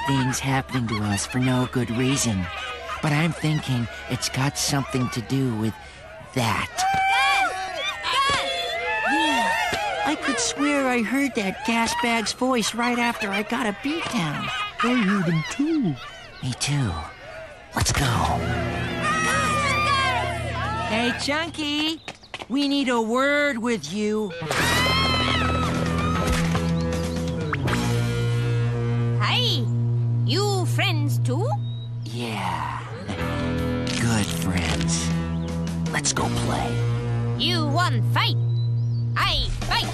things happening to us for no good reason. But I'm thinking it's got something to do with that. Yeah, I could swear I heard that gas bag's voice right after I got a beatdown. I heard him too. Me too. Let's go. Hey, Chunky, we need a word with you. Hi, you friends too? Yeah, good friends. Let's go play. You want fight? I fight.